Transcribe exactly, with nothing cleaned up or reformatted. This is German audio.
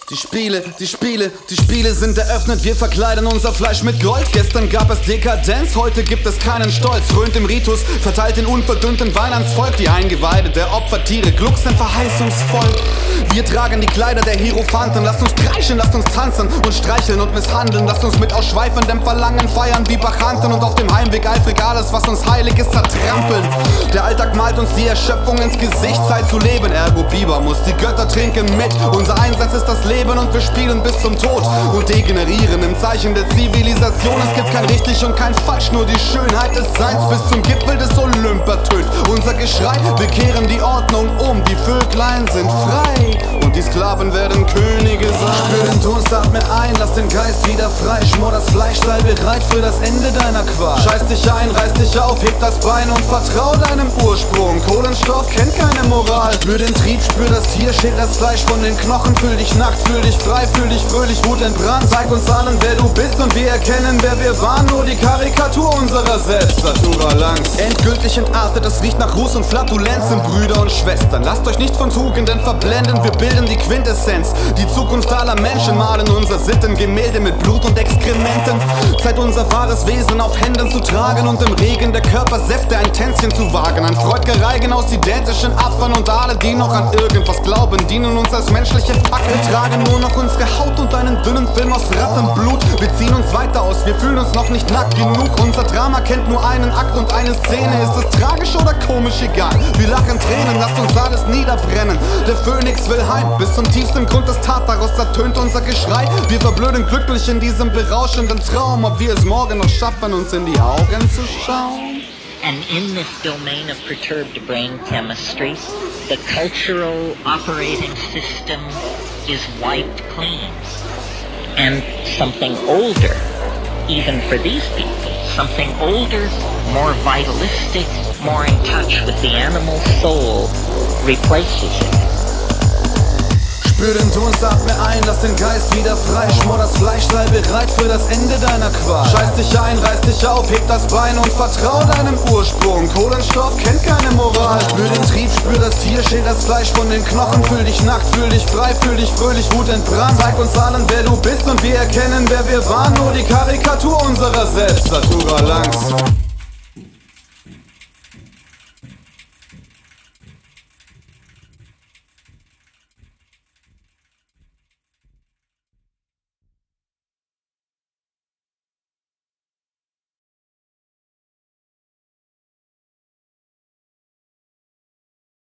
Die Spiele, die Spiele, die Spiele sind eröffnet, wir verkleiden unser Fleisch mit Gold. Gestern gab es Dekadenz, heute gibt es keinen Stolz. Frönt im Ritus, verteilt den unverdünnten Wein ans Volk. Die Eingeweide der Opfertiere glucksen verheißungsvoll. Wir tragen die Kleider der Hierophanten. Lasst uns kreischen, lasst uns tanzen und streicheln und misshandeln. Lasst uns mit ausschweifendem Verlangen feiern wie Bachanten. Und auf dem Heimweg eifrig alles, was uns heilig ist, zertrampeln. Der Alltag malt uns die Erschöpfung ins Gesicht, Zeit zu leben. Ergo Biber muss die Götter trinken mit. Unser Einsatz ist das Leben und wir spielen bis zum Tod und degenerieren im Zeichen der Zivilisation. Es gibt kein richtig und kein falsch, nur die Schönheit des Seins bis zum Gipfel des Olymp ertönt unser Geschrei. Wir kehren die Ordnung um, die Vöglein sind frei und die Sklaven werden Könige sein. Spür den Dunst, atme ein, lass den Geist wieder frei. Schmor das Fleisch, sei bereit für das Ende deiner Qual. Scheiß dich ein, reiß dich auf, heb das Bein und vertrau deinem Ursprung. Kohlenstoff kennt keine Moral. Spür den Trieb, spür das Tier, scher das Fleisch von den Knochen. Fühl dich nackt, fühl dich frei, fühl dich fröhlich, Wut entbrannt. Zeig uns allen, wer du bist und wir erkennen, wer wir waren. Nur die Karikatur unserer selbst, Natura Langs. Endgültig entartet, es riecht nach Ruß und Flatulenzen. Brüder und Schwestern, lasst euch nicht von Tugenden verblenden. Wir bilden die Quintessenz, die Zukunft aller Menschen. Malen unser Sittengemälde mit Blut und Exkrementen. Zeit unser wahres Wesen auf Händen zu tragen und im Regen der Körpersäfte ein Tänzchen zu wagen. Ein Freudgereigen aus identischen Abfern und alle, die noch an irgendwas glauben, dienen uns als menschliche Fackel. Wir tragen nur noch unsere Haut und einen dünnen Film aus Rattenblut. Wir ziehen uns weiter aus, wir fühlen uns noch nicht nackt genug. Unser Drama kennt nur einen Akt und eine Szene. Ist es tragisch oder komisch, egal. Wir lachen Tränen, lasst uns alles niederbrennen. Der Phönix will heim, bis zum tiefsten Grund des Tartarus ertönt unser Geschrei. Wir verblöden glücklich in diesem berauschenden Traum, ob wir es morgen noch schaffen, uns in die Augen zu schauen. And in this domain of perturbed brain chemistry, the cultural operating system is wiped clean. And something older, even for these people, something older, more vitalistic, more in touch with the animal soul, replaces it. Spür den Dunst, atme ein, lass den Geist wieder frei. Schmor das Fleisch, sei bereit für das Ende deiner Qual. Scheiß dich ein, reiß dich auf, heb das Bein und vertrau deinem Ursprung. Kohlenstoff kennt keine Moral. Spür den Trieb, spür das Tier, scher das Fleisch von den Knochen. Fühl dich nackt, fühl dich frei, fühl dich fröhlich, Wut entbrannt. Zeig uns allen, wer du bist und wir erkennen, wer wir waren. Nur die Karikatur unserer selbst, Natura Langs.